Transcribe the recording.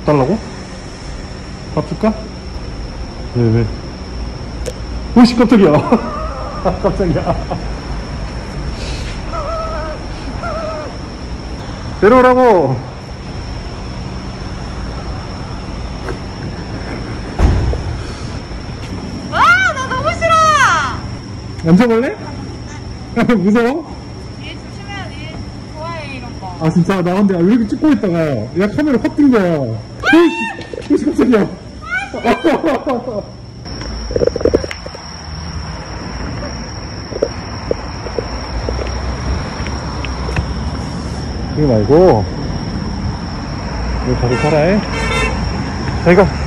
밥 달라고? 밥 줄까? 왜? 오씨, 깜짝이야. 깜짝이야. 내려오라고. 나 너무 싫어. 앉아볼래? 무서워? 얘 조심해야 돼. 좋아해 이런 거. 아 진짜 나 근데 왜 이렇게 찍고 있다가 야 카메라 확 뜬 거야. 오씨 깜짝이야. 이거 말고 이거 가서 살아 해. 잘 가.